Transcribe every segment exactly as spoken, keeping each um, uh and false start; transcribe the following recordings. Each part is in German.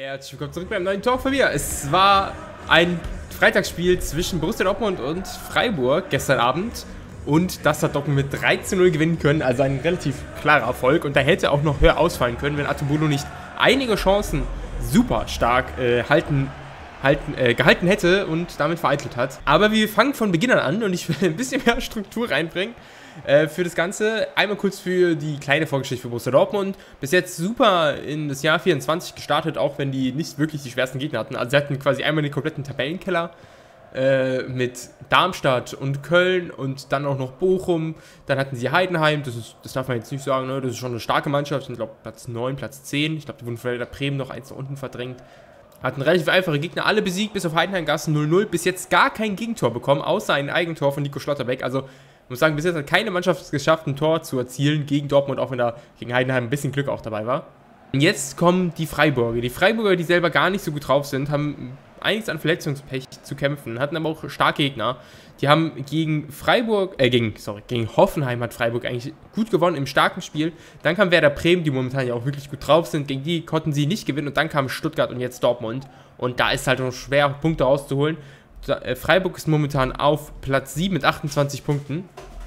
Herzlich willkommen zurück beim neuen Talk von mir. Es war ein Freitagsspiel zwischen Borussia Dortmund und Freiburg gestern Abend. Und das hat Dortmund mit drei zu null gewinnen können. Also ein relativ klarer Erfolg. Und da hätte auch noch höher ausfallen können, wenn Atubolo nicht einige Chancen super stark äh, halten, halten, äh, gehalten hätte und damit vereitelt hat. Aber wir fangen von Beginn an und ich will ein bisschen mehr Struktur reinbringen. Äh, für das Ganze einmal kurz für die kleine Vorgeschichte für Borussia Dortmund. Bis jetzt super in das Jahr vierundzwanzig gestartet, auch wenn die nicht wirklich die schwersten Gegner hatten. Also sie hatten quasi einmal den kompletten Tabellenkeller äh, mit Darmstadt und Köln und dann auch noch Bochum. Dann hatten sie Heidenheim, das, ist, das darf man jetzt nicht sagen, ne? Das ist schon eine starke Mannschaft. Ich glaube Platz neun, Platz zehn. Ich glaube, die wurden von Werder Bremen noch eins nach unten verdrängt. Hatten relativ einfache Gegner, alle besiegt, bis auf Heidenheim Gassen null null. Bis jetzt gar kein Gegentor bekommen, außer ein Eigentor von Nico Schlotterbeck. Also ich muss sagen, bis jetzt hat keine Mannschaft es geschafft, ein Tor zu erzielen gegen Dortmund, auch wenn da gegen Heidenheim ein bisschen Glück auch dabei war. Und jetzt kommen die Freiburger. Die Freiburger, die selber gar nicht so gut drauf sind, haben einiges an Verletzungspech zu kämpfen, hatten aber auch starke Gegner. Die haben gegen Freiburg, äh, gegen, sorry, gegen Hoffenheim hat Freiburg eigentlich gut gewonnen im starken Spiel. Dann kam Werder Bremen, die momentan ja auch wirklich gut drauf sind. Gegen die konnten sie nicht gewinnen und dann kam Stuttgart und jetzt Dortmund. Und da ist halt noch schwer, Punkte rauszuholen. Freiburg ist momentan auf Platz sieben mit achtundzwanzig Punkten.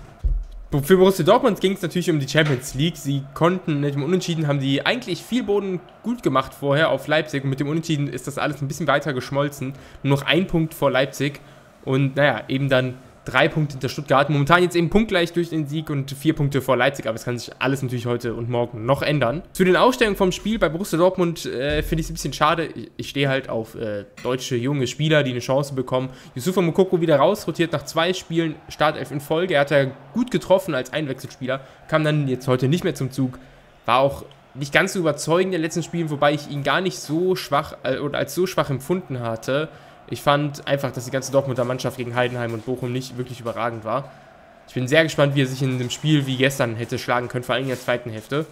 Für Borussia Dortmund ging es natürlich um die Champions League. Sie konnten mit dem Unentschieden, haben die eigentlich viel Boden gut gemacht vorher auf Leipzig. Und mit dem Unentschieden ist das alles ein bisschen weiter geschmolzen. Nur noch ein Punkt vor Leipzig. Und naja, eben dann drei Punkte hinter Stuttgart. Momentan jetzt eben punktgleich durch den Sieg und vier Punkte vor Leipzig. Aber es kann sich alles natürlich heute und morgen noch ändern. Zu den Ausstellungen vom Spiel bei Borussia Dortmund äh, finde ich es ein bisschen schade. Ich, ich stehe halt auf äh, deutsche junge Spieler, die eine Chance bekommen. Yusufa Moukoko wieder rausrotiert nach zwei Spielen, Startelf in Folge. Er hat ja gut getroffen als Einwechselspieler. Kam dann jetzt heute nicht mehr zum Zug. War auch nicht ganz so überzeugend in den letzten Spielen, wobei ich ihn gar nicht so schwach äh, oder als so schwach empfunden hatte. Ich fand einfach, dass die ganze Dortmunder Mannschaft gegen Heidenheim und Bochum nicht wirklich überragend war. Ich bin sehr gespannt, wie er sich in einem Spiel wie gestern hätte schlagen können, vor allem in der zweiten Hälfte.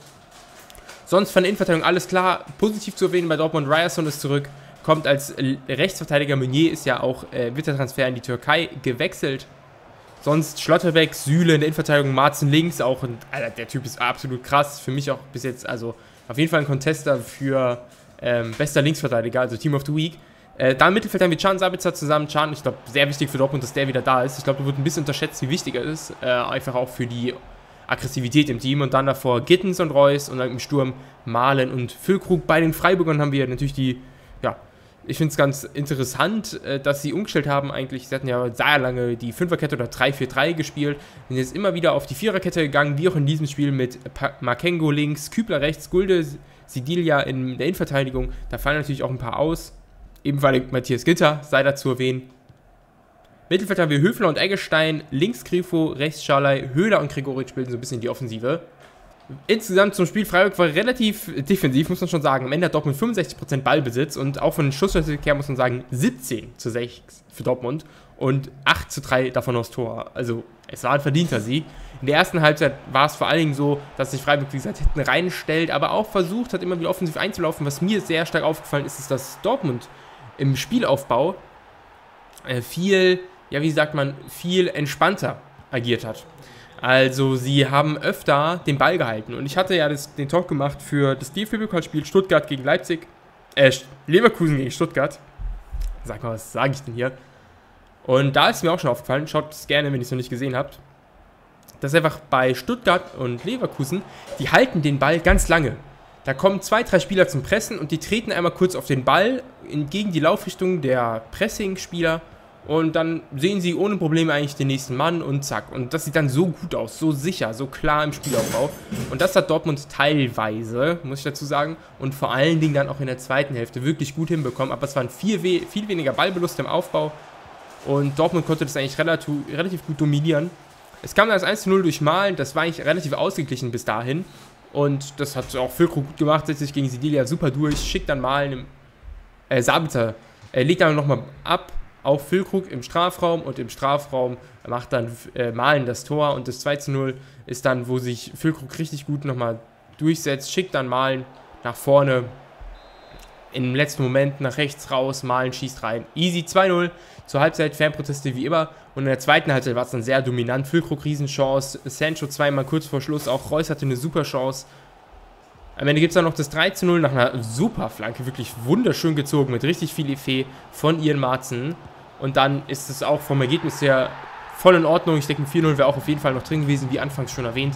Sonst von der Innenverteidigung alles klar. Positiv zu erwähnen bei Dortmund, Ryerson ist zurück, kommt als Rechtsverteidiger. Meunier ist ja auch äh, Wintertransfer in die Türkei gewechselt. Sonst Schlotterbeck, Süle in der Innenverteidigung, Marzen links, auch ein, Alter, der Typ ist absolut krass. Für mich auch bis jetzt, also auf jeden Fall ein Contester für ähm, bester Linksverteidiger, also Team of the Week. Äh, da im Mittelfeld haben wir Can Sabitzer zusammen. Can, ich glaube, sehr wichtig für Dortmund, dass der wieder da ist. Ich glaube, da wird ein bisschen unterschätzt, wie wichtig er ist. Äh, einfach auch für die Aggressivität im Team. Und dann davor Gittens und Reus und dann im Sturm Malen und Füllkrug. Bei den Freiburgern haben wir natürlich die, ja, ich finde es ganz interessant, äh, dass sie umgestellt haben eigentlich. Sie hatten ja sehr lange die Fünferkette oder drei vier drei gespielt. Sind jetzt immer wieder auf die Viererkette gegangen, wie auch in diesem Spiel mit pa Makengo links, Kübler rechts, Gulde, Sidilia in der Innenverteidigung. Da fallen natürlich auch ein paar aus. Ebenfalls Matthias Ginter, sei dazu erwähnt. Mittelfeld haben wir Höfler und Eggestein, links Grifo, rechts Scharley, Höhler und Gregoritsch bilden so ein bisschen die Offensive. Insgesamt zum Spiel Freiburg war relativ defensiv, muss man schon sagen. Am Ende hat Dortmund fünfundsechzig Prozent Ballbesitz und auch von den Schussstatistik her muss man sagen siebzehn zu sechs für Dortmund und acht zu drei davon aufs Tor. Also es war ein verdienter Sieg. In der ersten Halbzeit war es vor allen Dingen so, dass sich Freiburg, wie gesagt, hinten reinstellt, aber auch versucht hat, immer wieder offensiv einzulaufen. Was mir sehr stark aufgefallen ist, ist, dass Dortmund im Spielaufbau äh, viel, ja wie sagt man, viel entspannter agiert hat. Also sie haben öfter den Ball gehalten und ich hatte ja das, den Talk gemacht für das D F B-Pokalspiel Stuttgart gegen Leipzig, äh, Leverkusen gegen Stuttgart. Sag mal, was sage ich denn hier? Und da ist mir auch schon aufgefallen, schaut es gerne, wenn ihr es noch nicht gesehen habt, dass einfach bei Stuttgart und Leverkusen, die halten den Ball ganz lange. Da kommen zwei, drei Spieler zum Pressen und die treten einmal kurz auf den Ball entgegen die Laufrichtung der Pressing-Spieler und dann sehen sie ohne Probleme eigentlich den nächsten Mann und zack. Und das sieht dann so gut aus, so sicher, so klar im Spielaufbau. Und das hat Dortmund teilweise, muss ich dazu sagen, und vor allen Dingen dann auch in der zweiten Hälfte wirklich gut hinbekommen. Aber es waren viel, viel weniger Ballverlust im Aufbau und Dortmund konnte das eigentlich relativ, relativ gut dominieren. Es kam dann das eins zu null durch Malen, das war eigentlich relativ ausgeglichen bis dahin. Und das hat auch Füllkrug gut gemacht, setzt sich gegen Sidilia super durch, schickt dann Malen im, äh, Sabitzer, äh, legt dann nochmal ab auf Füllkrug im Strafraum und im Strafraum macht dann äh, Malen das Tor und das zwei zu null ist dann, wo sich Füllkrug richtig gut nochmal durchsetzt, schickt dann Malen nach vorne, im letzten Moment nach rechts raus, Malen schießt rein, easy zwei null, zur Halbzeit Fanproteste wie immer und in der zweiten Halbzeit war es dann sehr dominant, Füllkrug Riesenchance, Sancho zweimal kurz vor Schluss, auch Reus hatte eine super Chance Am Ende gibt es dann noch das drei zu null nach einer super Flanke, wirklich wunderschön gezogen, mit richtig viel Effet von Ian Marzen. Und dann ist es auch vom Ergebnis her voll in Ordnung. Ich denke, ein vier null wäre auch auf jeden Fall noch drin gewesen, wie anfangs schon erwähnt.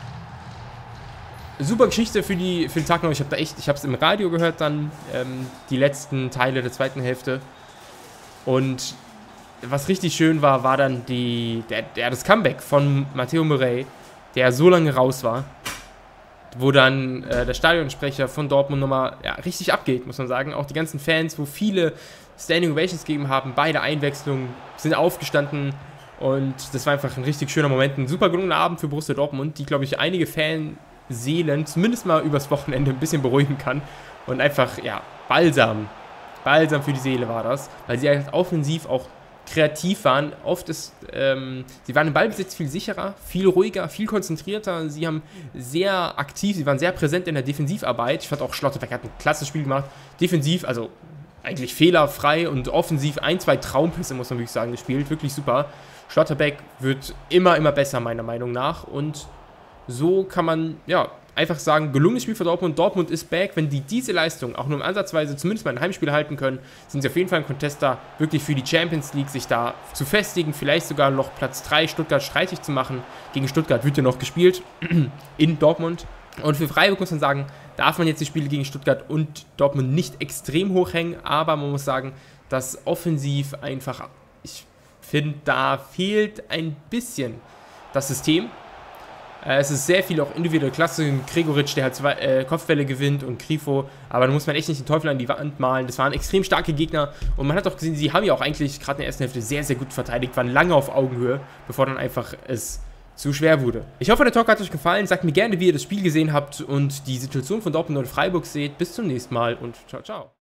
Super Geschichte für, die, für den Tag noch. Ich habe da echt, ich habe es im Radio gehört dann, ähm, die letzten Teile der zweiten Hälfte. Und was richtig schön war, war dann die, der, der, das Comeback von Matteo Murray, der so lange raus war, wo dann äh, der Stadionsprecher von Dortmund nochmal ja, richtig abgeht, muss man sagen. Auch die ganzen Fans, wo viele Standing Ovations gegeben haben, beide Einwechslungen, sind aufgestanden und das war einfach ein richtig schöner Moment. Ein super gelungener Abend für Borussia Dortmund, die, glaube ich, einige Fanseelen zumindest mal übers Wochenende ein bisschen beruhigen kann und einfach, ja, Balsam, Balsam für die Seele war das, weil sie halt offensiv auch kreativ waren. Oft ist, ähm, sie waren im Ballbesitz viel sicherer, viel ruhiger, viel konzentrierter. Sie haben sehr aktiv, sie waren sehr präsent in der Defensivarbeit. Ich fand auch, Schlotterbeck hat ein klasse Spiel gemacht. Defensiv, also eigentlich fehlerfrei und offensiv ein, zwei Traumpässe, muss man wirklich sagen, gespielt. Wirklich super. Schlotterbeck wird immer, immer besser, meiner Meinung nach. Und so kann man, ja, einfach sagen, gelungenes Spiel für Dortmund. Dortmund ist back. Wenn die diese Leistung auch nur im Ansatzweise zumindest mal ein Heimspiel halten können, sind sie auf jeden Fall ein Contester, wirklich für die Champions League sich da zu festigen, vielleicht sogar noch Platz drei Stuttgart streitig zu machen. Gegen Stuttgart wird ja noch gespielt in Dortmund. Und für Freiburg muss man sagen, darf man jetzt die Spiele gegen Stuttgart und Dortmund nicht extrem hoch hängen, aber man muss sagen, dass offensiv einfach, ich finde, da fehlt ein bisschen das System. Es ist sehr viel auch individuelle Klasse. Gregoritsch, der halt zwei äh, Kopfbälle gewinnt und Grifo. Aber da muss man echt nicht den Teufel an die Wand malen. Das waren extrem starke Gegner. Und man hat auch gesehen, sie haben ja auch eigentlich gerade in der ersten Hälfte sehr, sehr gut verteidigt. Waren lange auf Augenhöhe, bevor dann einfach es zu schwer wurde. Ich hoffe, der Talk hat euch gefallen. Sagt mir gerne, wie ihr das Spiel gesehen habt und die Situation von Dortmund und Freiburg seht. Bis zum nächsten Mal und ciao, ciao.